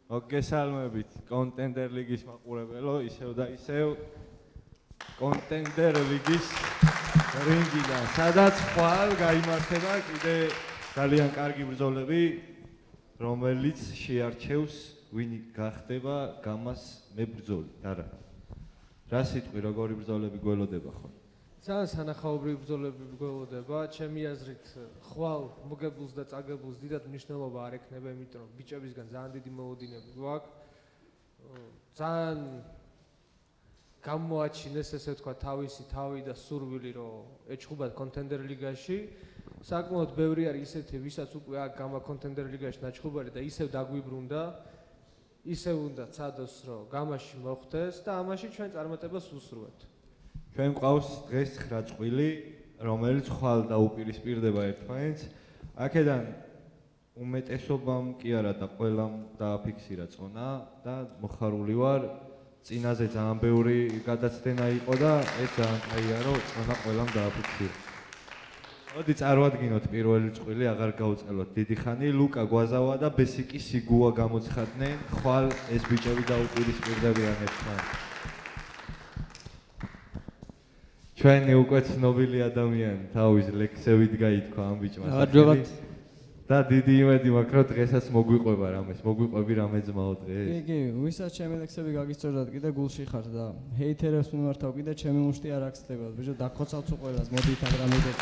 მოგესალმებით კონტენდერ ლიგის მაყურებელო, ისევ და ისევ კონტენდერ ლიგის რინგიდან, სადაც ხვალ გაიმართება კიდე ძალიან კარგი ბრძოლები, რომელიც შეარჩევს ვინი გახდება გამას მებრძოლი, არა. რა სიტყვი, როგორი ბრძოლები გველოდება ხოლმე? ძალიან სანახაობრივი ბრძოლები გველოდება, ჩემი აზრით ხვალ მოგებულს და წაგებულს დიდად მნიშვნელობა არ ექნება, იმიტომ რომ ბიჭებისგან ძალიან დიდი მოლოდინები გვაქვს. ძალიან გამოაჩინეს, ესე ვთქვა, თავისი თავი და სურვილი, რომ ეჩხუბათ კონტენდერ ლიგაში. საკმაოდ ბევრი არის ისეთი, ვისაც უკვე აქ გამა კონტენდერ ლიგაში ნაჩხუბარი და ისევ დაგვიბრუნდა, ისევ უნდა ცადოს, რომ გამაში მოხვდეს და ამაში ჩვენ წარმატებას უსურვებთ. ჩვენ გვყავს დღეს 9 წყვილი, რომელიც ხვალ დაუპირისპირდება ერთმანეთს. აქედან უმეტესობამ კი არა და ყველამ დააფიქსირა წონა და მოხარული ვარ. წინაზე ძალიან ბევრი გადაცდენა იყო და ეს ძალიან კაია, რომ წონა ყველამ დააფიქსირა. მოდი წარვადგინოთ პირველი წყვილი, აღარ გავუწყელოთ დიდი ხანი. ლუკა გვაზავა და ბესიკი სიგუა გამოცხადდნენ. ხვალ ეს ბიჭები დაუპირისპირდებიან ერთმანეთს. ჩვენი უკვე ცნობილი ადამიანი თავის ლექსებით გაითქვა ამ ბიჭმა. და დიდი იმედი მაქვს, რომ დღესაც მოგვიყვება რამეს, მოგვიყვები რამე ძმაო დღეს. კი, ვისაც ჩემი ლექსები გაგისწორდათ, კიდე გულში ხარ და ჰეითერებს მიმართავ, კიდე ჩემი მუშტი არ აქცდება. ბიჭო, დაგხოცავთ ყველას, მოდით აქ დამიდეთ.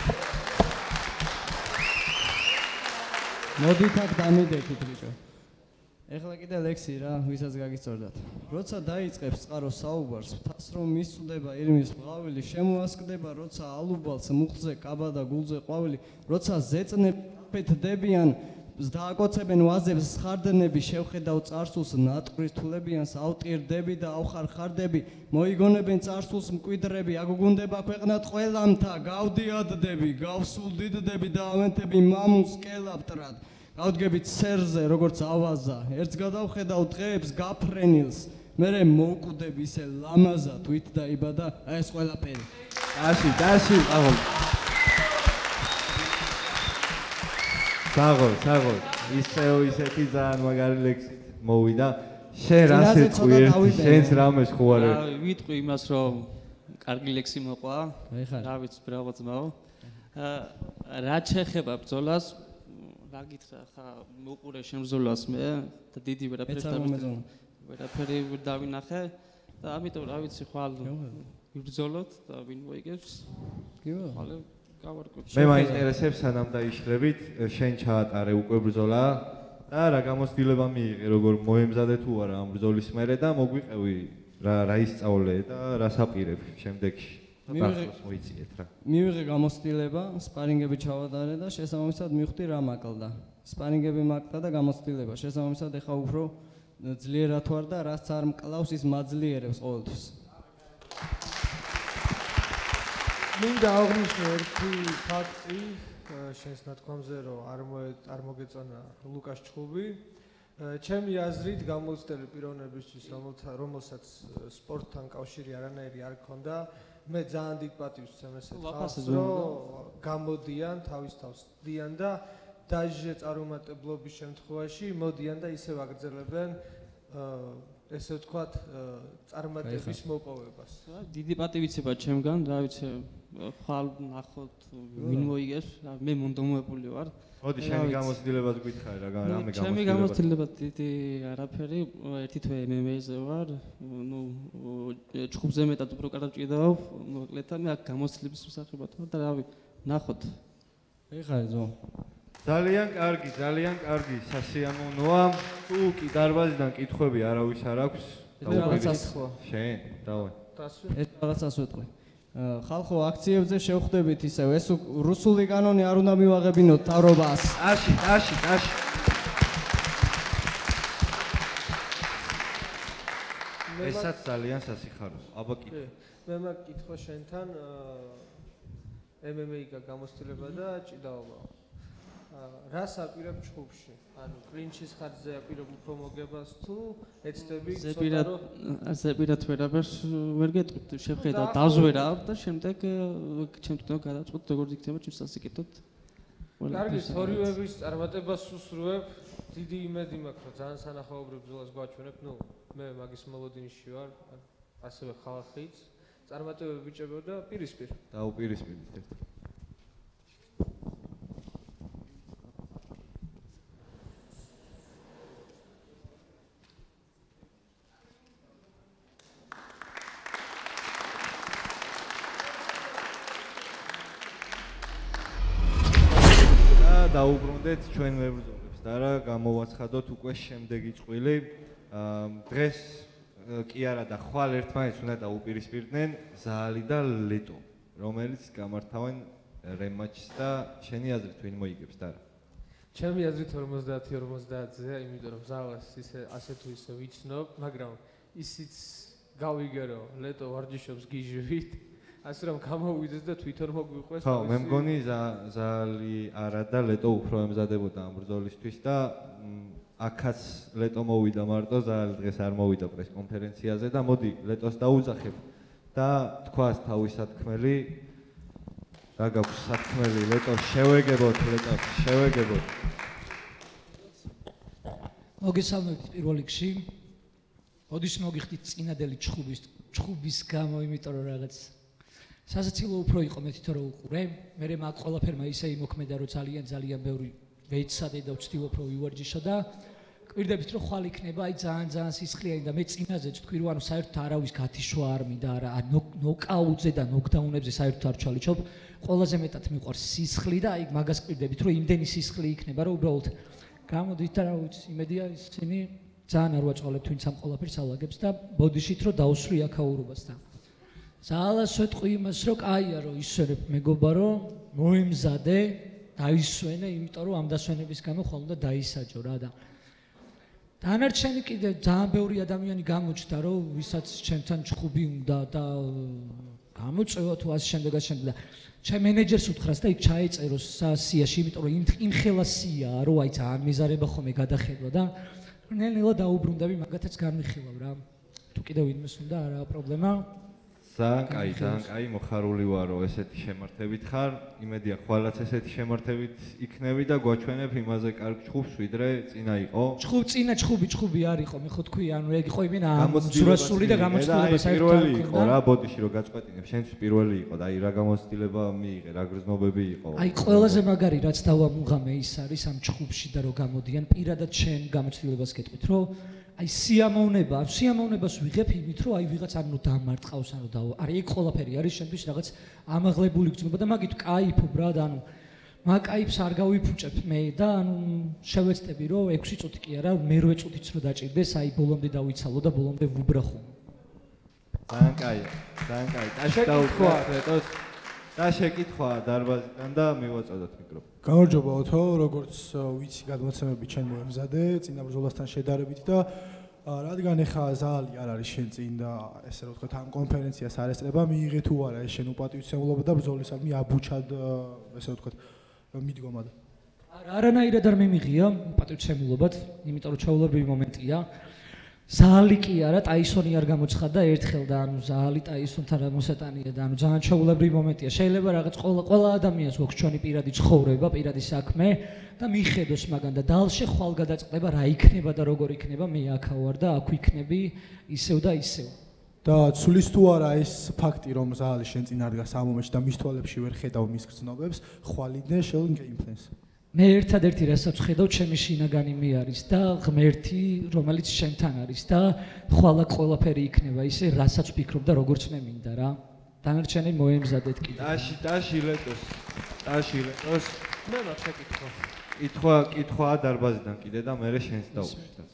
მოდით აქ დამიდეთით, ბიჭო. ეხლა კიდე ლექსი რა, ვისაც გაგისწორდათ. როცა დაიწყებს წყარო საუბარს, მთას რომ მისწვდება ირმის ბღავილი, შემოასკდება, როცა ალუბალს მუხტზე კაბა და გულზე ყვავილი, როცა ზეწნებდებიან, დააკოცებენ ვაზებს ხარდნები, შევხედავ წარსულს ნატყრის თულებიანს, ავტირდები და ავხარხარდები, მოიგონებენ წარსულს მკვიდრები, აგუგუნდება ქვეყნად ყველამთა, გავდიადდები, გავსულდიდდები და ავენთები მამულს კელაპტრად. გავდგებით სერზე, როგორც ავაზა, ერთს გადავხედავ დღეებს გაფრენილს, მერე მოვკვდები ისე ლამაზად, ვით დაიბადა ეს ყველაფერი. დაში, აღო. საღო, ისეთი ძალიან მაგარი ლექსით მოვიდა. შენ რა სიტყვი ერთი, შენს რამეს ხო არ არის? ვიტყვი იმას, რომ კარგი ლექსი მოყვა. რა ვიცი, ბრავო ძმაო. რა შეხება ბრძოლას? რა გითხრა, ხა მოყურე შემბრძოლას მე და დიდი ვერაფერი დავინახე და ამიტომ რა ვიცი, ხვალ ვიბრძოლოთ და ვინ მოიგებს? ხვალ გავარკვევთ. მე მაინტერესებს სანამ დაიშლებით, შენ ჩაატარე უკვე ბრძოლა და რა გამოცდილება მიიღე, როგორ მოემზადე თუ არა ამ ბრძოლის მერე და მოგვიყევი რა ისწავლე და რა საპირებ შემდეგში. მივიღე გამოცდილება, სპარინგები ჩავატარე და შესაბამისად მივხვდი რა მაკლდა. სპარინგები მაკლდა და გამოცდილება. შესაბამისად ეხა უფრო ძლიერად ვარ და რაც არ მკლავს ის მაძლიერებს ყოველთვის. მინდა აღვნიშნო ერთი ფაქტი, შენს ნათქვამზე, რომ არ მოგეწონა ლუკას ჩხუბი. ჩემი აზრით გამოცდილი პიროვნებისთვის, რომელსაც სპორტთან კავშირი არანაირი არ ჰქონდა, მე ძალიან დიდ პატივს ვცემ ესეთ ხალხს, რომ გამოდიან, თავის თავს დიან და დაჟე წარუმატებლობის შემთხვევაში მოდიან და ისევ აგრძელებენ ესე ვთქვათ წარმატების მოპოვებას. დიდი პატივიცება ჩემგან, რა ვიცი, ხვალ ნახოთ ვინ მოიგებს, მე მონდომოებული ვარ. მოდი შენი გამოცდილებას გითხარი რა რამე გამოცდილება. ჩემი გამოცდილება დიდი არაფერი, ერთი თვე MMA-ზე ვარ, ჩხუბზე მეტად უფრო კარგად ვჭიდავ, მოკლედ და მე აქ გამოცდილების მსახიობად ვარ და რავი, ნახოთ. ეხლა ზო. ძალიან კარგი, სასიამოვნოა. თუ კი დარბაზიდან კითხვები არავის არ აქვს, დავუპირისპირე. შენ, დავай. ეს რაღაცას ვეტყვი. ხალხო აქციებზე შევხვდებით ისევ, ეს რუსული კანონი არ უნდა მივაღებინოთ თავრობას. ტაში. ესაც ძალიან სასიხარულო. აბა კითხო. მე მაგ კითხვა შენთან MMA გამოცდილება და ჭიდაობა. რას აპირებ ჩხუბში? ანუ კლინჩის ხარჯზე აპირებ უფრო მოგებას თუ ეცდები ზეპირად ვერაფერს ვერ გეტყვით, შევხედავ დავზვერავ და შემდეგ ჩემ თვითონ გადავწყვეტ როგორ იქნება ჩემს სასიკეთოდ. კარგი, თორიების წარმატებას უსურვებ. დიდი იმედი მაქვს, რომ ძალიან სანახაობრივ ბრძოლას გვაჩვენებ. ნუ მე მაგის მოლოდინში ვარ, ასევე ხალხიც. წარმატებები ბიჭებო და პირისპირ. დაუპირისპირდით ერთ. დაუბრუნდეთ ჩვენ მებრძოლებს და რა გამოვაცხადოთ უკვე შემდეგი წყვილი. დღეს კი არა და ხვალ ერთმანეთს უნდა დაუპირისპირდნენ ზაალი და ლეტო, რომელიც გამართავენ რემატჩს და შენი აზრით ვინ მოიგებს და რა? ჩემი აზრით 50-50-ზეა, იმიტომ რომ ზალას ისე ასე თუ ისე ვიცნობ, მაგრამ ისიც გავიგე რომ ლეტო ვარჯიშობს გიჟვით. ასე რომ გამოვიდეს და თვითონ მოგვიყვეს. ხო, მე მგონი ზალი არა და ლეტო უფრო ემზადებოდა ამ ბრძოლისთვის და აქაც ლეტო მოვიდა მარტო, ზალი დღეს არ მოვიდა პრესკონფერენციაზე და მოდი ლეტოს დაუძახებ და თქვას თავის სათქმელი. რა გაქვს სათქმელი ლეტო, შევეგებოთ ლეტო, შევეგებოთ. მოგესალმებით პირველ რიგში. ოდის მოგიხდით წინადელი ჩხუბის გამო, იმიტომ რომ რაღაც სასაცილო უფრო იყო მე თვითონ რომ უყურე. მე მაგ ყველაფერმა ისე იმოქმედა რომ ძალიან ბევრი ვეცადე და ვცდილობ რომ ვივარჯიშო და კვირდებით რომ ხვალ იქნება, აი ძალიან სისხლიანი და მე წინაზეც თქვი რომ ანუ საერთოდ არავის გათიშვა არ მინდა, არა ნოკაუტზე და ნოკდაუნებზე საერთოდ არ ჩალიჩობ. ყველაზე მეტად მიყვარს სისხლი და აი მაგას კვირდებით რომ იმდენი სისხლი იქნება რომ უბრალოდ გამოდით და რა ვიცი, იმედია ისინი ძალიან არ ვაწყალებთ ვინც ამ ყველაფერს ალაგებს და ბოდიშით რომ დაუსვრი აქაურობას და ზალას ვეთყვი იმას რომ კაია რომ ისვენებ მეგობა რომ მოემზადე დაისვენე, იმიტომ რომ ამ დასვენების გამო ხოლმე და დაისაჯო რა და დანარჩენი კიდე ძალიან ბევრი ადამიანი გამოჩნდა რომ ვისაც ჩემთან ჩხუბი უნდა და გამოწევა თუ ასე შემდეგ და ჩემ მენეჯერს უთხრას და იქ ჩაეწერო სიაში, იმიტომ რომ იმ ხელა სიაა რომ აი ძალიან მეზარება ხომ გადახედვა და ნელ-ნელა დაუბრუნდები, მაგათაც განვიხილავ რა. თუ კიდე ვინმეს უნდა არა პრობლემა. ძალიან კაი, მოხარული ვარ რომ ესეთი შემართებით ხარ. იმედია ხვალაც ესეთი შემართებით იქნები და გვაჩვენებ იმაზე კარგ ჩხუბს, ვიდრე წინა იყო. ჩხუბი არ იყო, მე ხო თქვი, ანუ ეგ იყო იმენა ზურასული და გამოცდილება საერთოდ პირველი იყო რა, ბოდიში რომ გაწყვეტინებ, შენთვის პირველი იყო და აი რა გამოცდილება მიიღე, რა გრძნობები იყო. აი ყველაზე მაგარი რაც დავამუღამე ის არის ამ ჩხუბში და რომ გამოდიან პირადად შენ გამოცდილებას გეტყვით, რომ აი სიამოვნებას ვიღებ იმით რომ აი ვიღაც ანუ დამარტყავს ანუ და არის ეგ ყველაფერი არის შენთვის რაღაც ამაღლებული გრძნობა და მაგით კაიფობ რა და ანუ მაგ კაიფს არ გავიფუჭებ მე და ანუ შევეცდები რომ 6 წუთი კი არა მე-8 წუთიც რო დაჭირდეს აი ბოლომდე დავიცალო და ბოლომდე ვუბრახო. ძალიან კაია. ტაში დაუხვა ლეტოს და შეკითხვა დარბაზიდან და მივაწოდოთ მიკროფონი. გამარჯობაოთო, როგორც ვიცი, გადმოცემები ჩვენ მოემზადე წინა ბრძოლასთან შედარებით და რადგან ეხა ზალი არ არის შენ წინ და ესე რომ ვთქვათ ამ კონფერენციას არ ესწრება, მიიღე თუ არა ეს შენ უპატივცემულობა და ბრძოლისადმი აბუჩად ესე რომ ვთქვათ მიდგომა და არანაირად არ მიმიღია უპატივცემულობად, იმიტომ რომ ჩაულებრივი მომენტია. ზალი კი არა, ტაისონი არ გამოცხადდა ერთხელ და ანუ ზალი ტაისონთან რა მოსატანია და ანუ ძალიან ჩაულებრივი მომენტია. შეიძლება რაღაც ყველა ადამიანს გვაქვს ჩვენი პირადი ცხოვრება, პირადი საქმე და მიხედოს მაგან და დალში ხვალ გადაწყდება რა იქნება და როგორ იქნება, მე აქ ვარ და აქ ვიქნები ისევ და ისევ. და ცulis თუ არა ეს ფაქტი რომ ზალი შენ წინ არ დგას ამ მომენტში და მის თვალებში ვერ ხედავ მის გრძნობებს, ხვალიდან შენ game plans. მე ერთადერთი რასაც ხედავ ჩემი შინაგანი მე არის და ღმერთი რომელიც შენთან არის და ხვალა ყველაფერი იქნება ისე რასაც ვფიქრობ და როგორც მე მინდა რა. დანარჩენი მოემზადეთ კიდე. ტაში ლეტოს. მე მაგ შეკითხვა. კითხვა დარბაზიდან კიდე და მე შენს დავუშვით.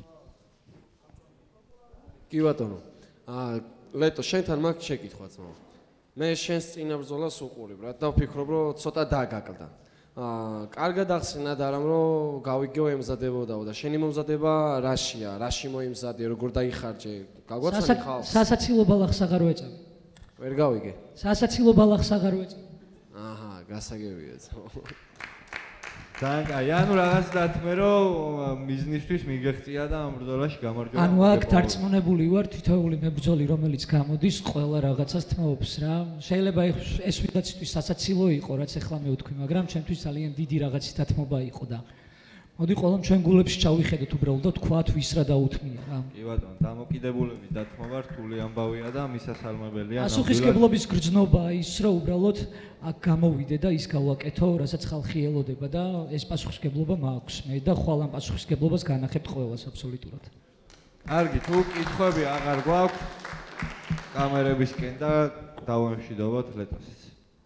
კი ბატონო. ლეტო შენთან მაგ შეკითხვაც მაქვს. მე შენს წინა ბრძოლას უყურებ რა და ვფიქრობ რომ ცოტა დაგაკლდა. კარგად ახსენად არამ რომ გავიგეო ემზადებოდაო და შენი მომზადება რაშია, რაში მოიმზადე, როგორ დაიხარჯე, გაგვაცანი ხალხს? სასაცილო ბალახს აღარ ვეწევ. ვერ გავიგე. სასაცილო ბალახს აღარ ვეწევ. აჰა, გასაგებია. ძალიან კაი, ანუ რაღაც დათმე რომ მიზნისთვის მიგეღწია და ამ ბრძოლაში გამარჯვება. ანუ აქ დარწმუნებული ვარ თითოეული მებრძოლი რომელიც გამოდის ყველა რაღაცას თმაობს რა. შეიძლება ეს ვიღაცისთვის სასაცილო იყო რაც ახლა მე ვთქვი, მაგრამ ჩემთვის ძალიან დიდი რაღაცის დათმობა იყო და მოდი ყველამ ჩვენ გულებში ჩავიხედოთ უბრალოდ და თქვათ ვის რა დაუთმია რა. კი ბატონო, დამოკიდებულების დათმობა რთული ამბავია და მისასალმებელია. პასუხისგებლობის გრძნობა ის რომ უბრალოდ აქ გამოვიდე და ის გავაკეთო, რასაც ხალხი ელოდება და ეს პასუხისგებლობა მაქვს მე და ხვალ ამ პასუხისგებლობას განახებთ ყველას აბსოლუტურად. კარგი, თუ კითხვები აღარ გვაქვს, კამერებისკენ და დავამშვიდობოთ ლეტოსს.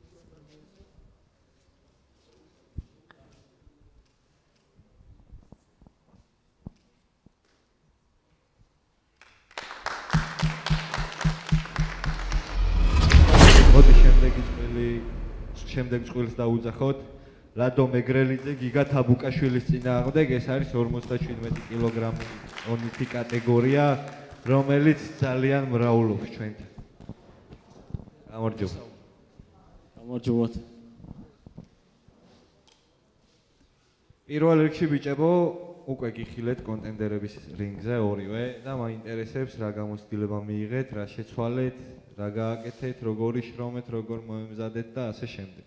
მოდი შემდეგ წყვილს დაუძახოთ. ლადო მეგრელიძე გიგა თაბუკაშვილის წინააღმდეგ, ეს არის 57 კილოგრამი ონითი კატეგორია, რომელიც ძალიან მრავლობს ჩვენთან. გამარჯობა. გამარჯობათ. პირველ რიგში ბიჭებო, უკვე გიხილეთ კონტენდერების რინგზე ორივე და მაინტერესებს რა გამოცდილება მიიღეთ, რა შეცვალეთ, რა გააკეთეთ, როგორი შრომეთ, როგორ მოემზადეთ და ასე შემდეგ.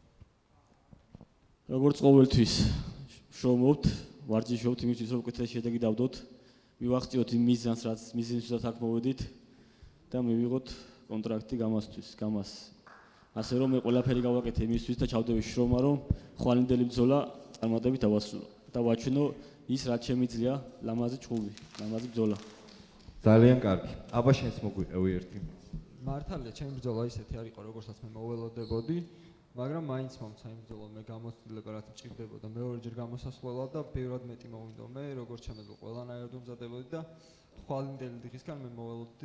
როგორც ყოველთვის შრომობთ, ვარჯიშობთ იმისთვის, რომ უკეთესი შედეგი დავდოთ, მივახციოთ იმ მიზანს, რაც მიზნისთვისაც აქ მოვედით და მივიღოთ კონტრაქტი გამას. ასე რომ მე ყველაფერი გავაკეთე იმისთვის და ჩავდები შრომა, რომ ხვალინდელი ბრძოლა წარმატებით დავასრულო და ვაჩვენო ის, რაც შემიძლია ლამაზი ჭუბი, ლამაზი ბრძოლა. ძალიან კარგი. აბა შენს მოგვიყევი ერთი. მართალია, ჩემი ბრძოლა ისეთი არ იყო, როგორცაც მე მოველოდებოდი, მაგრამ მაინც მომცა იმ ბრძოლა მე გამოცდილება რაც მჭირდებოდა მეორეჯერ გამოსასვლელად და ბევრად მეტი მოვინდომე, როგორც შემეძლო ყველანაირად უმზადებოდი და ხვალინდელი დღისგან მე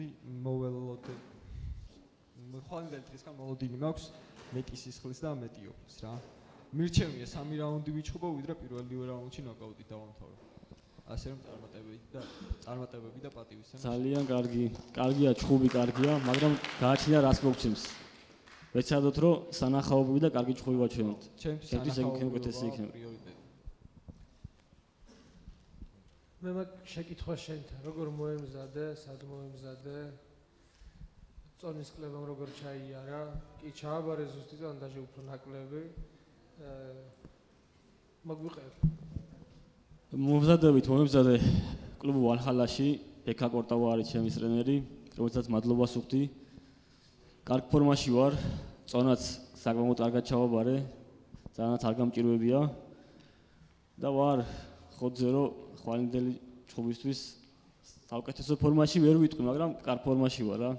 ხვალინდელი დღისგან მოლოდინი მაქვს მეტი სისხლის და მეტი ოფის რა. მირჩევია 3 რაუნდი ვიჩხუბო, ვიდრე პირველივე რაუნდში ნოკაუტით დავამთავრო. ასე რომ წარმატებები და პატივისცემა. ძალიან კარგი. კარგია ჭუბი, კარგია, მაგრამ გააჩნია რას მოგცემს. ვეცადოთ რომ სანახაობები და კარგი ჭუბი ვაჩვენოთ. ჩემთვის ეგ უკეთესი იქნება. მე მაგ შეკითხვა შენთან, როგორ მოემზადე, სად მოემზადე? წონის კლებამ როგორ ჩაიარა? კი ჩააბარე ზუსტი წონდაჟე უფრო ნაკლები. მოგვიყევ. მომზადე კლუბ ვალჰალაში, ბექა კორტავა არის ჩემი ტრენერი, რომელსაც მადლობას ვუხდი. კარგ ფორმაში ვარ, წონაც საკმაოდ კარგად ჩავაბარე, ძალიანაც არ გამჭირვებია და ვარ ხოძე რომ ხვალინდელი ჭუბისთვის საუკეთესო ფორმაში ვერ ვიტყვი, მაგრამ კარგ ფორმაში ვარ რა.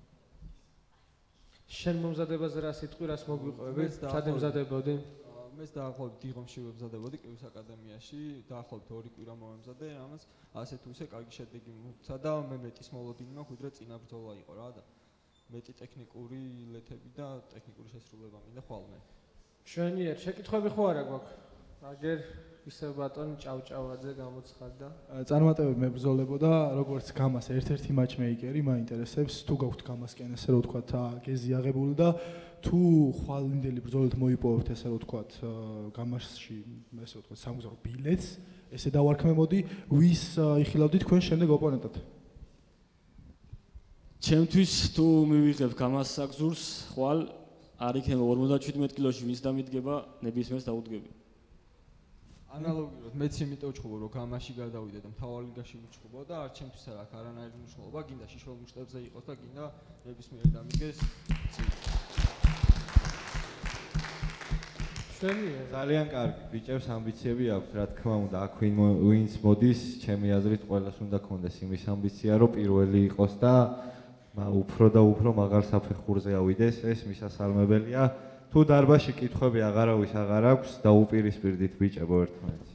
შენ მომზადებაზე რა სიტყვი, რას მოგვიყევი? სად ემზადებოდი? მეც დაახლოებით დიღომში ვემზადებოდი კივის აკადემიაში, დაახლოებით 2 კვირა მომემზადე, ამას ასე თუ ისე კარგი შედეგი მივცა და მე მეტის მოლოდინი მაქვს, ვიდრე წინა ბრძოლა იყო რა და მეტი ტექნიკური ლეთები და ტექნიკური შესრულება მინდა ხვალმე. შვენიერ, შეკითხვები ხო არა გვაქვს? აგერ ისე ბატონი ჭავჭავაძე გამოცხადდა. წარმატებები მებრძოლებოდა, როგორც გამას ერთ-ერთი матчмეიკერი, მაინტერესებს თუ გაქვთ გამასკენ ესე რომ ვთქვათ გეზი აღებული და თუ ხვალინდელი ბრძოლით მოიპოვებთ ესე რომ ვთქვათ გამასში ესე რომ ვთქვათ სამგზავრო ბილეთს, ესე დავარქმევდი, ვის იხილავდით თქვენ შემდეგ ოპონენტად? ჩემთვის თუ მივიღებ გამას საგზურს, ხვალ არ იქნება 57 კილოში ვინც დამიდგება, ნებისმიერს დაუდგები. ანალოგიურად მეც იმიტომ ვჩხუბო რომ გამაში გადავიდე და მთავარ ლიგაში ვჩხუბო და არ ჩემთვის არ აქვს არანაირი მნიშვნელობა, გინდა შიშვალ მუშტებზე იყოს და გინდა ნებისმიერი დამიდგეს. ძალიან კარგი, ბიჭებს ამბიციები აქვს, რა თქმა უნდა, აქ ვინც მოდის, ჩემი აზრით ყველას უნდა კონდეს იმის ამბიცია, რომ პირველი იყოს და უფრო და უფრო მაღალ საფეხურზე ავიდეს, ეს მისასალმებელია. თუ დარბაზში კითხვები აღარავის აღარ აქვს, დაუპირისპირდით ბიჭებო ერთმანეთს.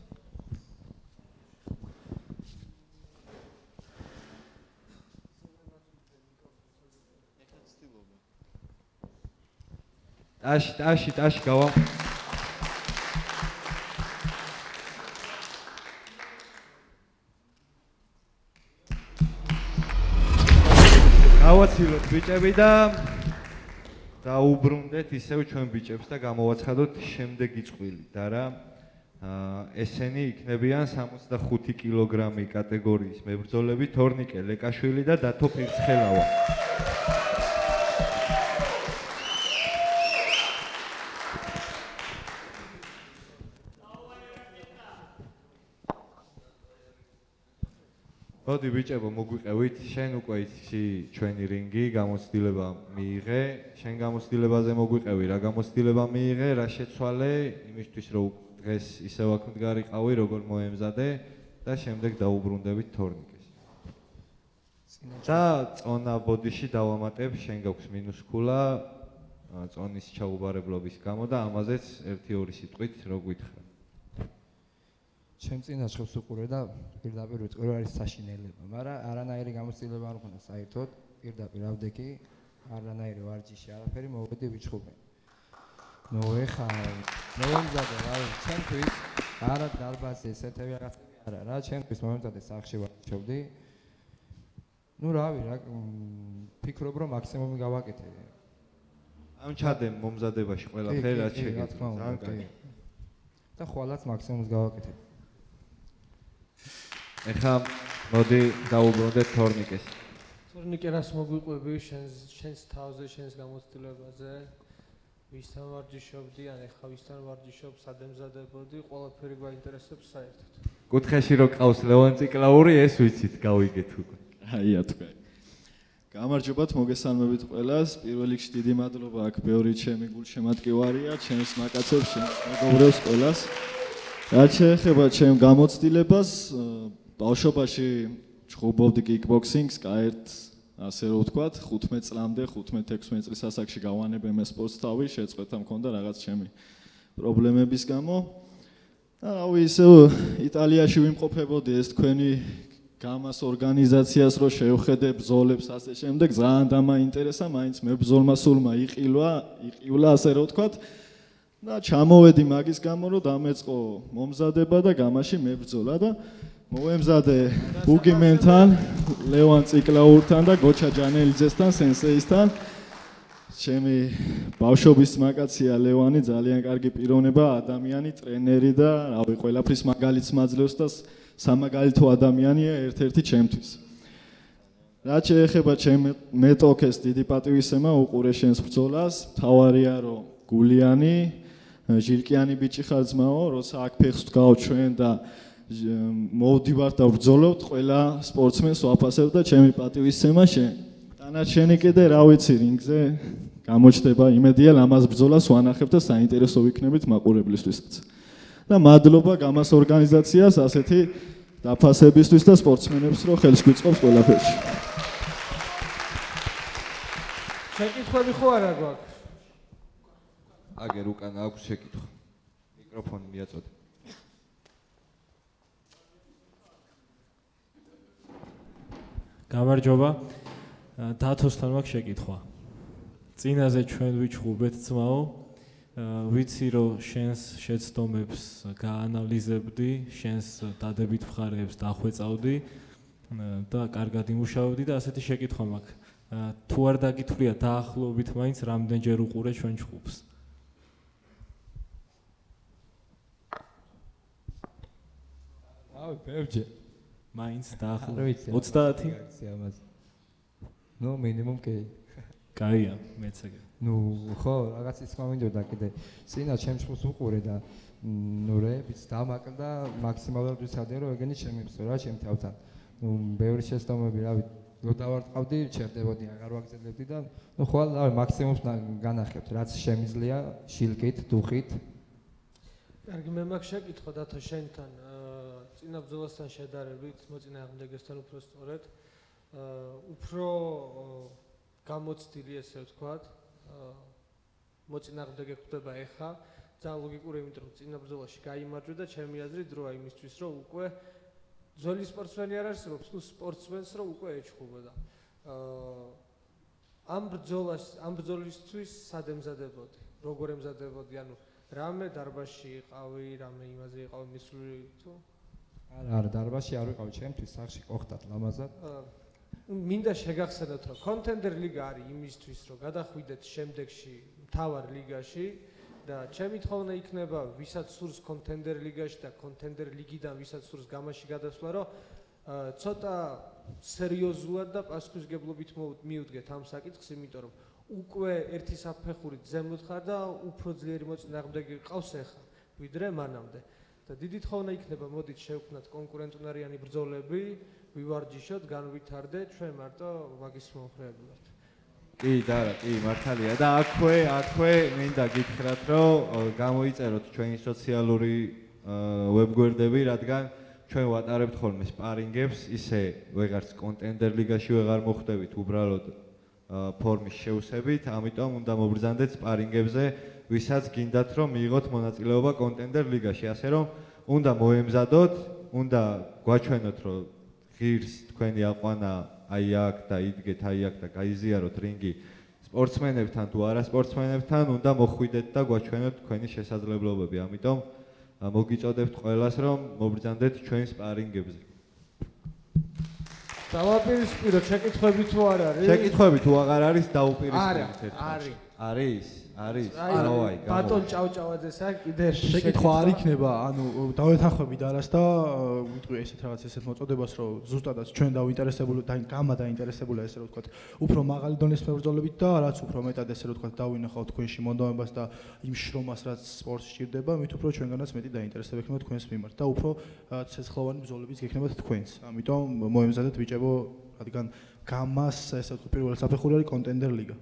ტაში გავა. გავაცილოთ ბიჭები და დაუბრუნდეთ ისევ ჩვენ ბიჭებს და გამოვაცხადოთ შემდეგი წყვილი და რა ესენი იქნებიან 65 კილოგრამი კატეგორიის მებრძოლები თორნიკე ლეკაშვილი და დათო ფირცხელავა. მოდი ბიჭებო, მოგვიყევით. შენ უკვე იცი ჩვენი რინგი, გამოცდილება მიიღე. შენ გამოცდილებაზე მოგვიყევი, რა გამოცდილება მიიღე, რა შეცვალე, იმისთვის რომ დღეს ისევ აქ მდგარიყავი, როგორ მოემზადე და შემდეგ დაუბრუნდებით თორნიკეს. და წონა ბოდიში დავამატებ, შენ გაქვს მინუსქულა წონის ჩაუბარებლობის გამო და ამაზეც 1-2 სიტყვით რო გითხრა. ჩემ წინა ჭრებს უყურე და პირდაპირ ვიტყვი რომ არის საშინელება, მაგრამ არანაირი გამოცდილება არ მქონდა საერთოდ, პირდაპირ ავდექი, არანაირი ვარჯიში, არაფერი მოვედი ვიჩხუბე. ნუ ეხა მომზადე რა, ჩემთვის არა დარბაზი ესეთი რაღაცები არა რა, ჩემთვის მომზადე სახში ვარჯიშობდი. ნუ რავი რა, ფიქრობ რომ მაქსიმუმი გავაკეთე. ამ ჩადემ მომზადებაში ყველაფერი რაც შეგეძლო. ძალიან კარგი. და ხვალაც მაქსიმუმს გავაკეთე. ეხლა მოდი დაუბრუნდეთ თორნიკეს. თორნიკე რას მოგვიყვები შენს თავზე, შენს გამოცდილებაზე? ვისთან ვარჯიშობდი, ან ეხლა ვისთან ვარჯიშობ, სად ემზადებოდი, ყველაფერი გვაინტერესებს საერთოდ. კუთხეში რო ყავს ლევან ციკლაური, ეს ვიცით, გავიგეთ უკვე. აია თქვა. გამარჯობათ, მოგესალმებით ყველას. პირველ რიგში დიდი მადლობა აქ ბევრი ჩემი გულშემატკივარია, ჩემს მაკაცებს, ჩემს მეგობრებს ყველას. რაც შეეხება ჩემ გამოცდილებას, ბავშვობაში ჩხუბობდი კიკბოქსინგს, კაერტს, ასე რომ ვთქვათ, 15 წლამდე, 15-16 წლის ასაკში გავანებე მე სპორტს თავი, შეწყვეტა მქონდა რაღაც ჩემი პრობლემების გამო. და რავი, ისევ იტალიაში ვიმყოფებოდი, ეს თქვენი გამას ორგანიზაციას რო შევხედე ბრძოლებს ასე შემდეგ, ძალიან დამაინტერესა, მაინც მებრძოლმა სულმა იყივლა, ასე რომ ვთქვათ. და ჩამოვედი მაგის გამო, რომ დამეწყო მომზადება და გამაში მებრძოლა და მოვემზადე ბუგიმენთან, ლევან ციკლაურთან და გოჩა ჯანელიძესთან, სენსეისთან. ჩემი ბავშვობის მაკაცია ლევანი, ძალიან კარგი პიროვნება, ადამიანი, ტრენერი და რავი, ყველაფრის მაგალითს მაძლევს და სამაგალითო ადამიანია ერთ-ერთი ჩემთვის. რაც შეეხება ჩემ მეტოქეს, დიდი პატივისცემა უყურე შენს ბრძოლას, მთავარია რომ გულიანი, ჟილკიანი ბიჭი ხარ ძმაო, როცა აქ ფეხს ვდგავ ჩვენ და მოვდივართ და ვბრძოლობთ, ყველა სპორტსმენს ვაფასებ და ჩემი პატივისცემა შენ. დანარჩენი კიდე რა ვიცი რინგზე გამოჩდება, იმედია ლამაზ ბრძოლას ვანახებ და საინტერესო ვიქნებით მაყურებლისთვისაც. და მადლობა გამას ორგანიზაციას ასეთი დაფასებისთვის და სპორტსმენებს რომ ხელს გვიწყობს ყველაფერში. შეკითხვები ხო არა გვაქვს? აგერ უკან აქვს შეკითხვა. მიკროფონი მიაწოდე. გამარჯობა. დათოსთან მაქვს შეკითხვა. წინაზე ჩვენ ვიჩხუბეთ ძმაო, ვიცი რომ შენს შეცდომებს გაანალიზებდი, შენს დადებით მხარეებს დახვეწავდი და კარგად იმუშავებდი და ასეთი შეკითხვა მაქვს. თუ არ დაგითვლია დაახლოებით მაინც რამდენჯერ უყურე ჩვენ ჩხუბს? ავი, ბევრჯერ. მაინც დაახლოებით 30? ნუ მინიმუმ კი. კაია, მეც ეგ. ნუ ხო, რაღაც ის მომინდოდა კიდე. წინა ჩემ ჩხუბს უყურე და ნუ რეებიც დამაკლდა მაქსიმალურად ვიცადე რომ ეგენი შემიფსო რა ჩემ თავთან. ნუ ბევრი შეცდომები რავი, რო დავარტყავდი, ჩერდებოდი, აღარ ვაგზელებდი და ნუ ხვალ რავი მაქსიმუმს განახებთ, რაც შემიძლია შილკით, დუხით. კარგი, მე მაქვს შეკითხვა დათო შენთან. წინა ბრძოლასთან შედარებით, მოწინააღმდეგესთან უფრო სწორედ, უფრო გამოცდილი ესე ვთქვათ, მოწინააღმდეგე ხდება ეხა, ძალიან ლოგიკური, იმიტომ რომ წინა ბრძოლაში გაიმარჯვე და ჩემი აზრით დროა იმისთვის, რომ უკვე ძველი სპორტსმენი არ არსებობს, თუ სპორტსმენს რომ უკვე ეჩხუბოდა. ამ ბრძოლისთვის სად ემზადებოდი? როგორ ემზადებოდი? ანუ რამე დარბაზში იყავი, რამე იმაზე იყავი მისული თუ? არა, დარბაზში არ ვიყავი, ჩემთვის სახში ყოხდათ ლამაზად. მინდა შეგახსენოთ, რომ კონტენდერ ლიგა არის იმისთვის, რომ გადახვიდეთ შემდეგში მთავარ ლიგაში და ჩემი თხოვნა იქნება, ვისაც სურს კონტენდერ ლიგაში და კონტენდერ ლიგიდან ვისაც სურს გამაში გადასვლა, რომ ცოტა სერიოზულად და პასუხისმგებლობით მიუდგეთ ამ საკითხს, იმიტომ რომ უკვე ერთი საფეხურით ზემოთ ხარ და უფრო ძლიერი მოწინააღმდეგე გყავს ახლა, ვიდრე მანამდე. და დიდი თხოვნა იქნება, მოდით შევქმნათ კონკურენტუნარიანი ბრძოლები, ვივარჯიშოთ, განვითარდეთ, ჩვენ მარტო მაგის მომხრეები ვართ. კი, და კი, მართალია და აქვე მინდა გითხრათ, რომ გამოიწეროთ ჩვენი სოციალური ვებგვერდები, რადგან ჩვენ ვატარებთ ხოლმე სპარინგებს, ისე ვეღარც კონტენდერ ლიგაში ვეღარ მოხვდებით უბრალოდ ფორმის შევსებით, ამიტომ უნდა მობრძანდეთ სპარინგებზე, ვისაც გინდათ რომ მიიღოთ მონაწილეობა კონტენდერ ლიგაში, ასე რომ უნდა მოემზადოთ, უნდა გვაჩვენოთ რომ ღირს თქვენი აყვანა აი აქ და იდგეთ აი აქ და გაიზიაროთ რინგი სპორტსმენებთან თუ არა სპორტსმენებთან, უნდა მოხვიდეთ და გვაჩვენოთ თქვენი შესაძლებლობები, ამიტომ მოგიწოდებთ ყველას რომ მობრძანდეთ ჩვენ სპარინგებზე. დავაპირისპიროთ შეკითხვები თუ არ არის? შეკითხვები თუ აღარ არის დაუპირისპირეთ ერთმანეთს. არის. აი, ბატონ ჭავჭავაძეს აქ კიდე შეკითხვა არ იქნება, ანუ დავეთანხმებით არას და ვიტყვი ესეთ რაღაც ესეთ მოწოდებას, რომ ზუსტადაც ჩვენ დავინტერესებული და გამადაინტერესებული ესე რომ ვთქვათ, უფრო მაღალი დონის მებრძოლებით და რაც უფრო მეტად ესე რომ ვთქვათ, დავინახავთ თქვენში მონდომებას და იმ შრომას, რაც სპორტს სჭირდება, მით უფრო ჩვენგანაც მეტი დაინტერესება ექნება თქვენს მიმართ და უფრო ცეცხლოვანი ბრძოლებიც გექნებათ თქვენს. ამიტომ მოემზადეთ ბიჭებო, რადგან გამას ესე ვთქვათ, პირველი საფეხური არის კონტენდერ ლიგა.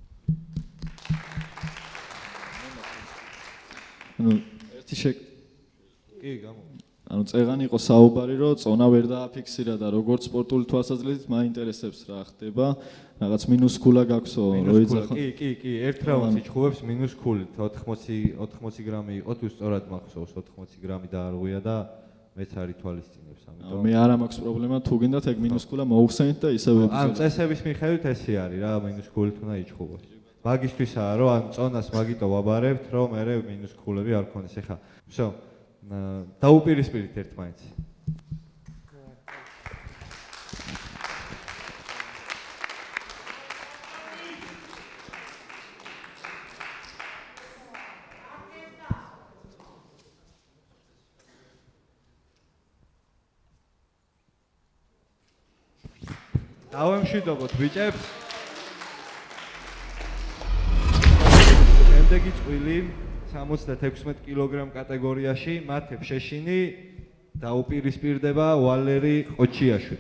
ანუ ერთი კი, გამო. ანუ წეღანი იყო საუბარი, რომ წონა ვერ დააფიქსირა და როგორც სპორტული თვალსაზრისით მაინტერესებს რა ხდება. რაღაც მინუს ქულა გაქვსო, რო იძახო. კი, ერთ რაუნდში ჩხუბებს მინუს ქულით. 80 გრამი იყო, თუ სწორად მახსოვს, 80 გრამი დაარღვია და მეც არ ითვალისწინებს, ამიტომ. მე არ მაქვს პრობლემა, თუ გინდათ ეგ მინუს ქულა მოუხსენით და ისევ ან წესების მიხედვით ესე არის რა, მინუს ქულით უნდა იჩხუბოს. მაგისთვისაა რომ ან წონას მაგიტო ვაბარებთ, რომ მე მინუს ქულები არ ქონდეს. ეხა, всё. დაუპირისპირეთ ერთმანეთს. დავემშვიდობოთ ბიჭებს. შემდეგი წვილი 76 კილოგრამ კატეგორიაში მათე ფშეშინი დაუპირისპირდება ვალერი ყოჩიაშვილი.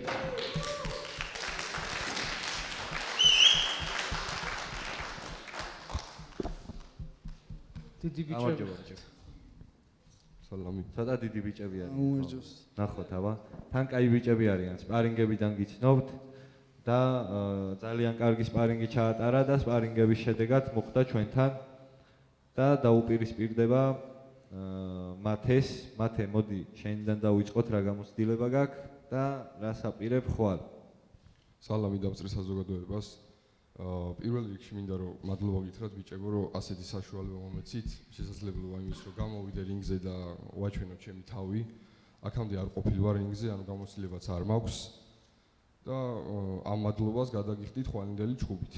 დიდი ბიჭები. სალამი. ცოტა დიდი ბიჭები არიან. უმერჯოს. ნახოთ, აბა. თან კაი ბიჭები არიან, სპარინგებიდან გიცნობთ და ძალიან კარგი სპარინგი ჩაატარა და სპარინგების შედეგად მოხდა ჩვენთან და დაუპირისპირდება მათე მოდი შენიდან დავიწყოთ რა გამოცდილება გაქვს და რას აპირებ ხვალ. სალამი დავწერ საზოგადოებას. პირველ რიგში მინდა რომ მადლობა გითხრათ ბიჭებო რომ ასეთი საშუალება მომეცით, შესაძლებლობა იმის რომ გამოვიდე რინგზე და ვაჩვენო ჩემი თავი. აქამდე არ ყოფილი ვარ რინგზე, ანუ გამოცდილებაც არ მაქვს და ამ მადლობას გადაგიხდით ხვალინდელი ჩხუბით.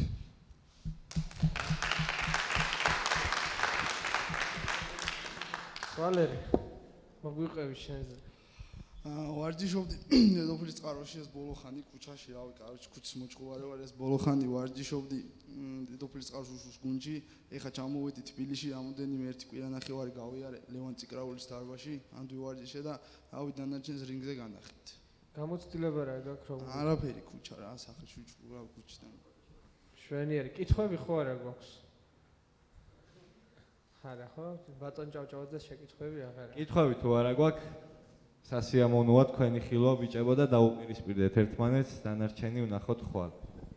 ვალერი, მოგვიყევი შენზე. ვარჯიშობდი დედოფლის წყაროში ეს ბოლო ხანი ქუჩაში, რავი, კაროჩ ქუჩის მოჭყოვარე ვარ, ეს ბოლო ხანი ვარჯიშობდი დედოფლის წყაროს უშუს გუნჯი. ეხა ჩამოვედი თბილისში, რამოდენიმე ერთი კვირანახევარი გავიარე ლევან ციკრაულის დარბაზში, ამ ვარჯიშე და რავი დანარჩენს რინგზე განახით. გამოცდილება რა გაქვს რომ? არაფერი ქუჩა რა, სახელში ვჭურავ ქუჩიდან. შვენიერი, კითხვები ხო არა გვაქვს? არა ხო? ბატონ ჭავჭავაძეს შეკითხვები აღარა. კითხვები თუ არა გვაქვს? სასიამოვნოა თქვენი ხილვა ბიჭებო და დაუპირისპირდეთ ერთმანეთს, დანარჩენი ვნახოთ ხვალ.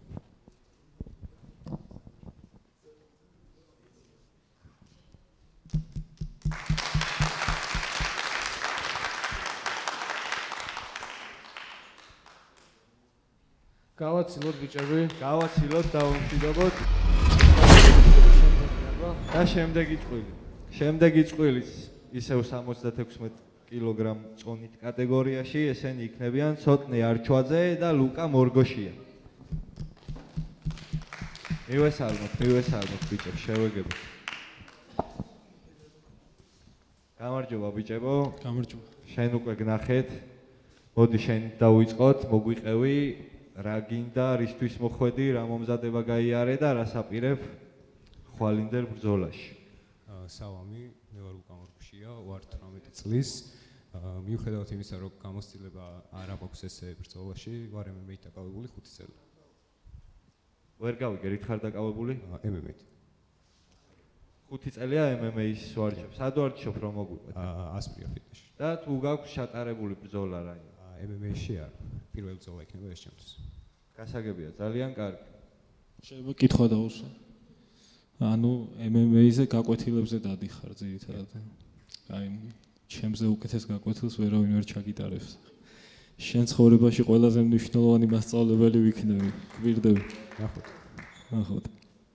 გავაცილოთ ბიჭები, გავაცილოთ და ვუმშვიდობოთ. და შემდეგი წვილი. შემდეგი წვილიც ისევ 76 კილოგრამ წონით კატეგორიაში ესენი იქნებიან ცოტნე არჩვაძე და ლუკა მორგოშია. მივესალმოთ ბიჭებს, შევეგებოთ. გამარჯობა ბიჭებო. გამარჯობა. შენ უკვე გნახეთ. მოდი შენ დავიწყოთ, მოგვიყევი, რა გინდა, რისთვის მოხვედი, რა მომზადება გაიარე და რას აპირებ ხვალინდელ ბრძოლაში. სალამი, მე ვარ ლუკა მორგოშია, ვარ 18 წლის. მიუხედავად იმისა, რომ გამოცდილება არ აქვს ესე ბრძოლაში, ვარ MMA-ით დაკავებული 5 წელი. ვერ გავიგე, რით ხარ დაკავებული? MMA-ით. 5 წელია MMA-ის ვარჯიშობ. სად ვარჯიშობ რომ მოგვიყვეთ? ასპრია ფიტნესში. და თუ გაქვს ჩატარებული ბრძოლა რაიმე? MMA-ში არ. პირველი ბრძოლა იქნება ეს ჩემთვის. გასაგებია, ძალიან კარგი. შეიძლება კითხვა დაუსვა. ანუ MMA-ზე გაკვეთილებზე დადიხარ ძირითადად. აი, ჩემზე უკეთეს გაკვეთილს ვერავინ ვერ ჩაგიტარებს. შენ ცხოვრებაში ყველაზე მნიშვნელოვანი მასწავლებელი ვიქნები. გვირდები. ნახოთ.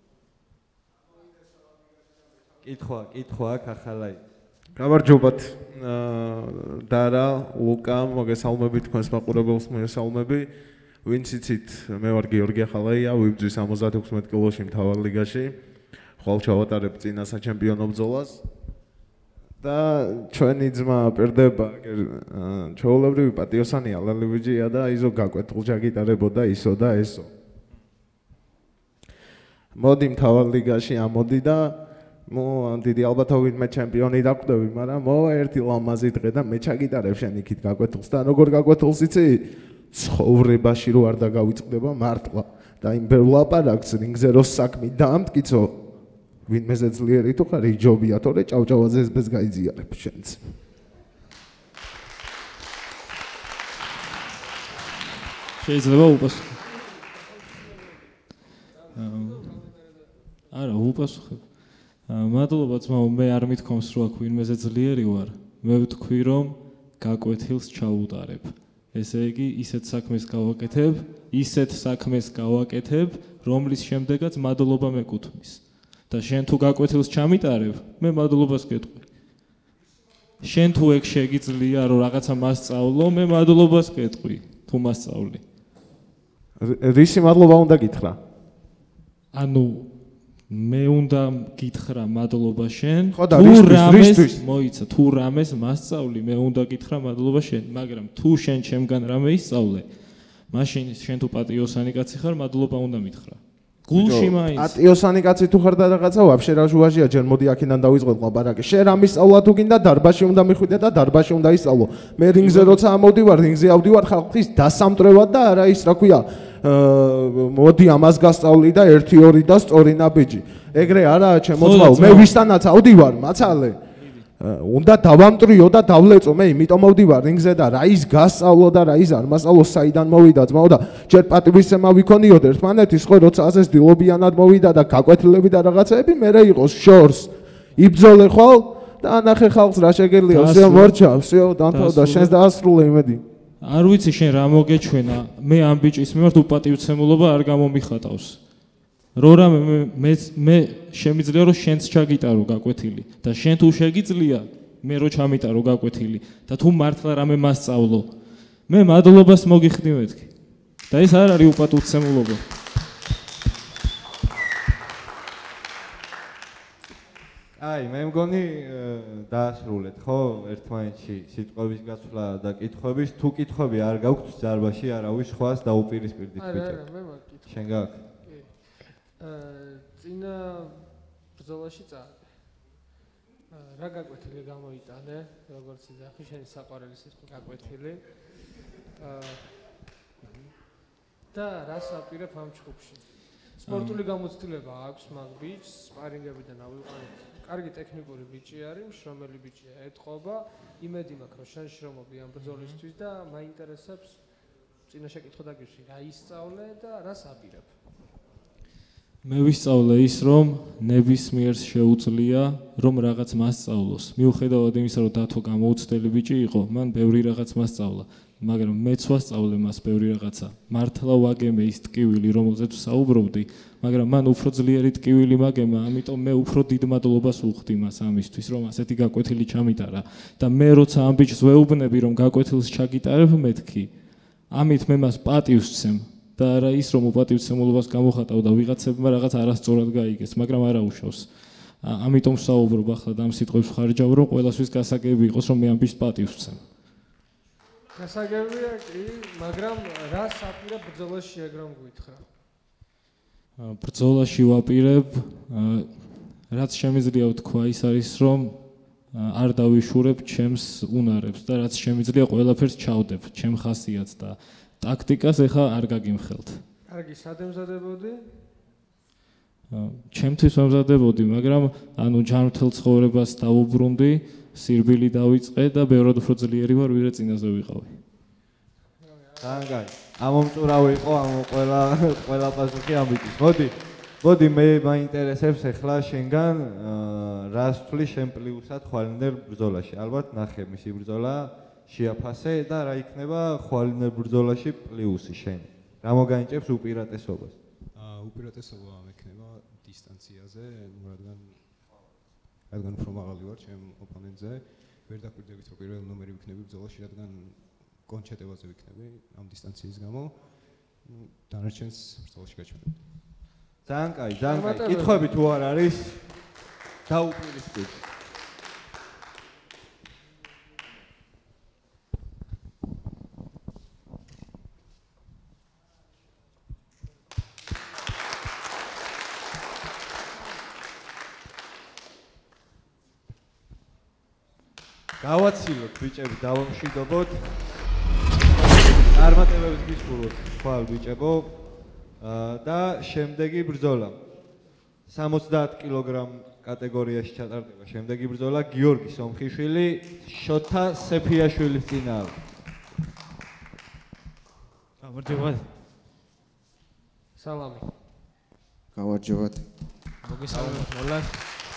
კითხვა აქ ახალයි. გამარჯობათ. დარა, ლუკა, მოგესალმებით თქვენს მაყურებელს მოგესალმები. ვინც იცით, მე ვარ გიორგი ახალაია, ვიბრძვის 76 კილოში მთავარ ლიგაში. ხვალ ჩავატარებ წინა საჩემპიონო ბრძოლას. და ჩვენი ძმა პირდება, ჩვეულებრივი პატიოსანია, ლალივიჯია და იზო გაკვეთილ ჩაგიტარებოდა ისო და ესო. მოდი მთავარ ლიგაში ამოდი და დიდი ალბათობით მე ჩემპიონი დაკვდები, მაგრამ ერთი ლამაზი დღე და მე ჩაგიტარებ შენ იქით გაკვეთილს და როგორ გაკვეთილს იცი? ცხოვრებაში რო არ დაგავიწყდება მართლა და იმ ბევრ ლაპარაკს რინგზე რო საქმე დაამტკიცო ვინმეზე ძლიერი თუ ხარ იჯობია თორე ჭავჭავაზე ესბეს გაიზიარებ შენც. შეიძლება უპასუხო. არა, უპასუხებ. მადლობა ძმაო, მე არ მithქვამს რომ აქ ვინმეზე ძლიერი ვარ. მე ვთქვი რომ გაკვეთილს ჩაუტარებ. ესე იგი, ისეთ საქმეს გავაკეთებ, რომლის შემდეგაც მადლობა მეკუთვნის. და შენ თუ გაკვეთილს ჩამიტარებ, მე მადლობას გეტყვი. შენ თუ ეგ შეგიძლია რომ რაღაცა მასწავლო, მე მადლობას გეტყვი, თუ მასწავლი. რისი მადლობა უნდა გითხრა? ანუ მე უნდა გითხრა მადლობა შენ, მოიცა, თუ რამეს მასწავლი, მე უნდა გითხრა მადლობა შენ, მაგრამ თუ შენ ჩემგან რამე ისწავლე, მაშინ შენ თუ პატიოსანი კაცი ხარ, მადლობა უნდა მითხრა. გულში მაინც. პატიოსანი კაცი თუ ხარ და რაღაცა ვაფშე რა ჟუაჟია, ჯერ მოდი აქედან დავიწყოთ ლაპარაკი. შენ რა მისწავლა თუ გინდა დარბაზში უნდა მიხვიდე და დარბაზში უნდა ისწავლო. მე რინგზე როცა ამოვდივარ, რინგზე ავდივარ ხალხის დასამტვრევად და არა ის რა ქვია, მოდი ამას გასწავლი და 1-2 და სწორი ნაბიჯი. ეგრე არაა ჩემო ძმაო, მე ვისთანაც ავდივარ, მაცალე. უნდა დავამტრიო და დავლეწო, მე იმიტომ მოვდივარ რინგზე და რა ის გასწავლო და რა ის არ მასწავლო, საიდან მოვიდა ძმაო და ჯერ პატივისცემა ვიქონიოდ ერთმანეთის, ხო, როცა ასეს დილობიანად მოვიდა და გაკვეთილები და რაღაცეები, მერე იყოს შორს. იბრძოლე ხვალ და ანახე ხალხს რა შეგელია, всё მორჩა, всё დამთავრდა, შენს დაასრულე იმედი. არ ვიცი შენ რა მოგეჩვენა, მე ამ ბიჭის მიმართ უპატივცემულობა არ გამომიხატავს. რორამე მე შემიძლია რომ შენც ჩაგიტარო გაკვეთილი და შენ თუ შეგიძლია მე რო ჩამიტარო გაკვეთილი და თუ მართლა რამე მასწავლო, მე მადლობას მოგიხდი მეთქი. და ეს არ არის უპატივცემულობა. აი, მე მგონი დაასრულეთ, ხო, ერთმანეთში სიტყვების გაცვლა და კითხვების, თუ კითხვები არ გაქვთ ძარბაში, არავის სხვას დაუპირისპირდით ბიჭო. შენ გაქვს? წინა ბრძოლაში წავედი. რა გაკვეთილი გამოიტანე, როგორც იძახი შენი საყვარელი სიტყვა გაკვეთილი. და რას აპირებ ამ ჩხუბში? სპორტული გამოცდილება აქვს მაგ ბიჭს, სპარინგებიდან ავიყვანეთ. კარგი ტექნიკური ბიჭი არის, მშრომელი ბიჭია, ეთყობა. იმედი მაქვს, რომ შენ შრომობი ამ ბრძოლისთვის და მაინტერესებს წინა შეკითხვა დაგიშვი, რა ისწავლე და რას აპირებ? მე ვისწავლე ის, რომ ნებისმიერს შეუძლია, რომ რაღაც მასწავლოს. მიუხედავად იმისა, რომ დათო გამოუცდელი ბიჭი იყო, მან ბევრი რაღაც მასწავლა, მაგრამ მეც ვასწავლე მას ბევრი რაღაცა. მართლა ვაგემე ის ტკივილი, რომელზეც ვსაუბრობდი, მაგრამ მან უფრო ძლიერი ტკივილი მაგემა, ამიტომ მე უფრო დიდ მადლობას ვუხდი მას ამისთვის, რომ ასეთი გაკვეთილი ჩამიტარა. და მე როცა ამ ბიჭს ვეუბნები, რომ გაკვეთილს ჩაგიტარებ მეთქი, ამით მე მას პატივს ვცემ. და არა ის რომ უპატივცემულობას გამოხატავ და ვიღაცებმა რაღაც არასწორად გაიგეს, მაგრამ არა უშავს. ამიტომ ვსაუბრობ ახლა და ამ სიტყვებს ხარჯავ, რომ ყველასთვის გასაგები იყოს, რომ მე ამ ბიჭს პატივს ვცემ. გასაგებია კი, მაგრამ რას აპირებ ბრძოლაში ეგ რომ გვითხრა? ბრძოლაში ვაპირებ, რაც შემიძლია ვთქვა, ის არის რომ არ დავიშურებ ჩემს უნარებს და რაც შემიძლია ყველაფერს ჩავდებ, ჩემ ხასიათს და ტაქტიკას ეხა არ გაგიმხელთ. კარგი, სად ემზადებოდი? ჩემთვის ვემზადებოდი, მაგრამ ანუ ჯანმრთელ ცხოვრებას დავუბრუნდი, სირბილი დავიწყე და ბევრად უფრო ძლიერი ვარ, ვიდრე წინაზე ვიყავი. ძალიან კარგი. ამომწურავი იყო ამ ყველა პასუხი ამბიტის. მოდი მე მაინტერესებს ახლა შენგან რას თვლი შენ პლუსად ხვალინდელ ბრძოლაში. ალბათ ნახე მისი ბრძოლა, შეაფასე და რა იქნება ხვალინდელ ბრძოლაში პლუსი შენ. რა მოგანიჭებს უპირატესობას? უპირატესობა მექნება დისტანციაზე, რადგან უფრო მაღალი ვარ ჩემ ოპონენტზე, ვერ დაკვირდებით რომ პირველი ნომერი ვიქნები ბრძოლაში, რადგან კონჩეტევაზე ვიქნები ამ დისტანციის გამო. დანარჩენს ბრძოლაში გაჩვენებ. ძალიან კაი, ძალიან კაი. კითხვები თუ არ არის? დაუპირისპირდით. გავაცილოთ ბიჭები, დავამშვიდობოთ. წარმატებებს გისურვებთ, ხვალ ბიჭებო. და შემდეგი ბრძოლა 70 კილოგრამ კატეგორიაში ჩატარდება შემდეგი ბრძოლა გიორგი სომხიშვილი შოთა სეფიაშვილის წინააღმდეგ. გამარჯობათ. სალამი. გამარჯობათ. მოგესალმებით მოლას.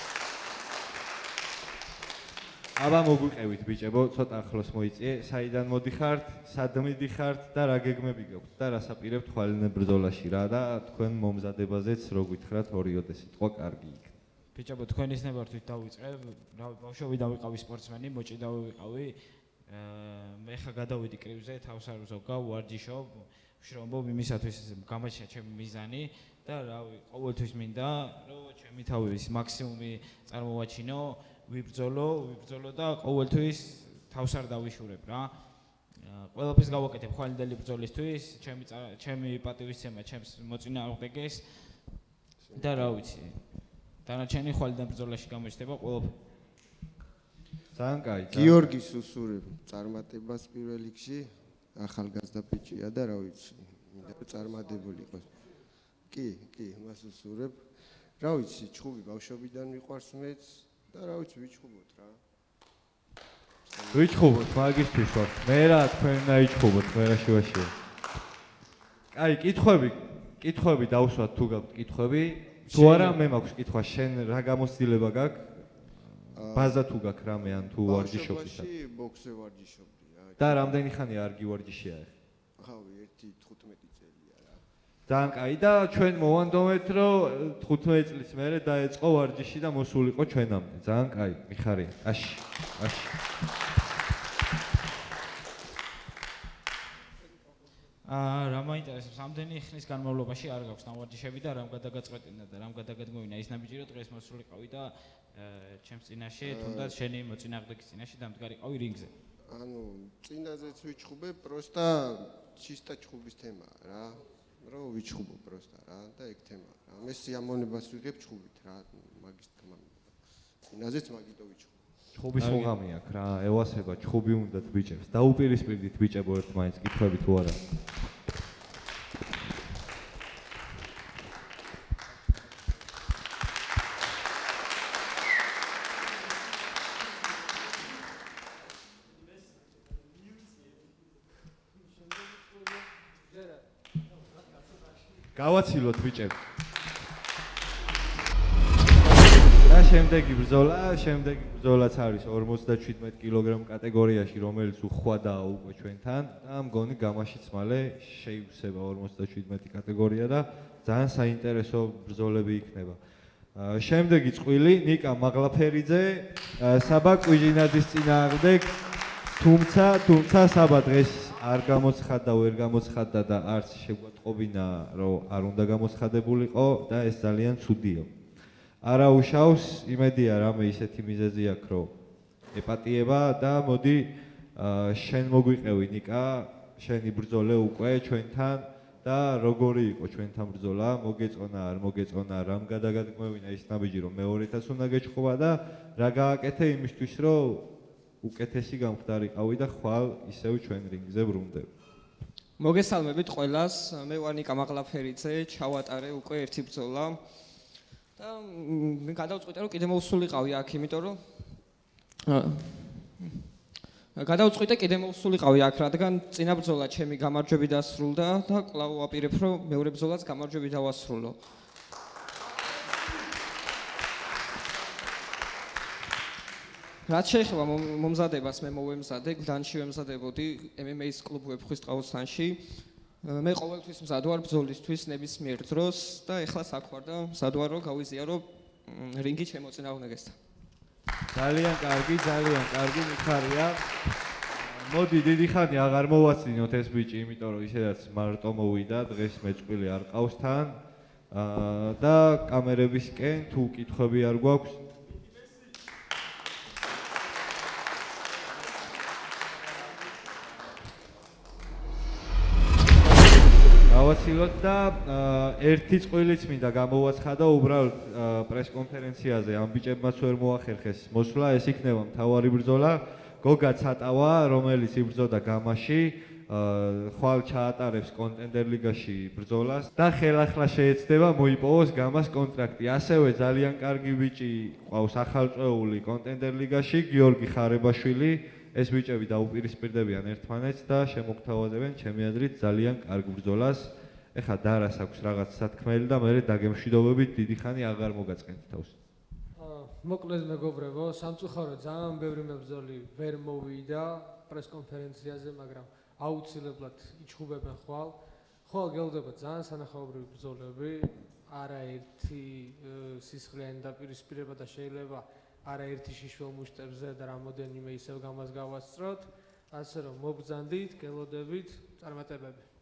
აბა მოგვიყევით ბიჭებო, ცოტა ახლოს მოიწიე, საიდან მოდიხართ, სად მიდიხართ და რა გეგმები გაქვთ და რას აპირებთ ხვალინდელ ბრძოლაში რა და თქვენ მომზადებაზეც რო გითხრათ ორიოდე სიტყვა კარგი იქნება. ბიჭებო, თქვენ ის ნებართვით დავიწყებ, რა ბავშვობიდან ვიყავი სპორტსმენი, მოჭიდავი ვიყავი. მე ხა გადავიდი კრივზე, თავს არ ვზოგავ, ვარჯიშობ, ვშრომობ იმისათვის გამაჩნია ჩემი მიზანი და რავი, ყოველთვის მინდა რომ ჩემი თავის მაქსიმუმი წარმოვაჩინო. ვიბრძოლო და ყოველთვის თავს არ დავიშურებ რა. ყველაფერს გავაკეთებ ხვალინდელი ბრძოლისთვის, ჩემი პატივისცემა, ჩემს მოწინააღმდეგეს და რა ვიცი. დანარჩენი ხვალინდელ ბრძოლაში გამოჩნდება ყველაფერი. ძალიან კაი. გიორგის უსურებ წარმატებას პირველ რიგში, ახალგაზრდა ბიჭია და რა ვიცი, მინდა წარმატებული იყოს. კი, მას უსურებ. რა ვიცი, ჩხუბი ბავშვობიდან მიყვარს მეც. და რა ვიცი ვიჩხუბოთ რა. ვიჩხუბოთ მაგისთვის ვარ. მე რა თქვენ დაიჩხუბოთ, მე რა შევაშია. კაი, კითხვები დავსვათ თუ გაქვთ კითხვები. თუ არა, მე მაქვს კითხვა, შენ რა გამოცდილება გაქვს? ბაზა თუ გაქვს რამე ან თუ ვარჯიშობ ისე? ბავშვობაში ბოქსზე ვარჯიშობდი რა. და რამდენი ხანია არ გივარჯიშია ახლა? ხავი 1-15 წელია რა. ძალიან კაი და ჩვენ მოვანდომეთ რომ 15 წლის მერე დაეწყო ვარჯიში და მოსულიყო ჩვენამდე. ძალიან კაი, მიხარია. აში. რა მაინტერესებს, ამდენი ხნის განმავლობაში არ გაქვს ნავარჯიშები და რამ გადაგაწყვეტინა და რამ გადაგადგმოვინა ის ნაბიჯი რომ დღეს მოსულიყავი და ჩემს წინაშე, თუნდაც შენი მოწინააღმდეგის წინაშე დამდგარიყავი რინგზე. ანუ წინაზეც ვიჩხუბე, პროსტა ჩისტა ჩხუბის თემაა რა. რომ ვიჩხუბო პროსტა რა და ეგ თემაა რა. მე სიამოვნებას ვიღებ ჩხუბით რა, მაგის თემა. წინაზეც მაგიტო ვიჩხუბ. ჩხუბის მოღამი აქვს რა, ევასება ჩხუბი უნდათ ბიჭებს. დაუპირისპირდით ბიჭებო ერთმანეთს კითხვები თუ არა. გავაცილოთ ბიჭები. და შემდეგი ბრძოლაც არის 57 კილოგრამ კატეგორიაში, რომელიც უხვადაა უკვე ჩვენთან და მგონი გამაშიც მალე შეივსება 57 კატეგორია და ძალიან საინტერესო ბრძოლები იქნება. შემდეგი წყვილი ნიკა მაღლაფერიძე, საბა კვიჟინაძის წინააღმდეგ, თუმცა საბა დღეს არ გამოცხადდა, ვერ გამოცხადდა და არც შეგვატყობინა, რომ არ უნდა გამოცხადებულიყო და ეს ძალიან ცუდია. არა უშავს, იმედია რამე ისეთი მიზეზი აქვს, რომ ეპატიება და მოდი შენ მოგვიყევი ნიკა, შენი ბრძოლე უკვე ჩვენთან და როგორი იყო ჩვენთან ბრძოლა, მოგეწონა, არ მოგეწონა, რამ გადაგადგმევინა ის ნაბიჯი, რომ მეორეთაც უნდა გეჭყობა და რა გააკეთე იმისთვის, რომ უკეთესი გამხდარიყავი და ხვალ ისევ ჩვენ რინგზე ბრუნდები. მოგესალმებით ყველას, მე ვარ ნიკა მაღლაფერიძე, ჩავატარე უკვე ერთი ბრძოლა და მე გადავწყვიტე რომ კიდე მოვსულიყავი აქ, იმიტომ რომ რადგან წინა ბრძოლა ჩემი გამარჯვებით დასრულდა და კვლავ ვაპირებ რომ მეორე ბრძოლაც გამარჯვებით დავასრულო. რაც შეეხება მომზადებას, მე მოვემზადე, გლდანში ვემზადებოდი MMA-ის კლუბ ვეფხისტყაოსანში. მე ყოველთვის მზად ვარ ბრძოლისთვის ნებისმიერ დროს და ეხლა აქ ვარ და მზად ვარ რომ გავიზიარო რინგი შემოწინააღმდეგესთან. ძალიან კარგი მიხარია. მოდი დიდი ხანი აღარ მოვაცინოთ ეს ბიჭი, იმიტომ რომ ისედაც მარტო მოვიდა, დღეს მეწყვილე არ ყავს თან და კამერებისკენ თუ კითხვები არ გვაქვს გავაცილოთ და ერთი წვილიც მინდა გამოვაცხადა უბრალოდ პრესკონფერენციაზე ამ ბიჭებმაც ვერ მოახერხეს მოსვლა, ეს იქნება მთავარი ბრძოლა. გოგა ცატავა, რომელიც იბრძოდა გამაში, ხვალ ჩაატარებს კონტენდერ ლიგაში ბრძოლას და ხელახლა შეეცდება მოიპოვოს გამას კონტრაქტი. ასევე ძალიან კარგი ბიჭი ყავს ახალწეული კონტენდერ ლიგაში, გიორგი ხარებაშვილი. ეს ბიჭები დაუპირისპირდებიან ერთმანეთს და შემოგთავაზებენ ჩემი აზრით ძალიან კარგ ბრძოლას. ეხლა დარას აქვს რაღაც სათქმელი და მე დაგემშვიდობებით დიდი ხანი აღარ მოგაწყენთ თავს. მოკლედ მეგობრებო, სამწუხაროდ ძალიან ბევრი მებრძოლი ვერ მოვიდა პრესკონფერენციაზე, მაგრამ აუცილებლად იჩხუბებენ ხვალ. ხვალ გელდება ძალიან სანახაობრივი ბრძოლები, არაერთი სისხლიანი დაპირისპირება და შეიძლება არაერთი შიშველ მუშტებზე და რამოდენიმე ისევ გამას გავასწროთ, ასე რომ მოგბრძანდით, გელოდებით, წარმატებები.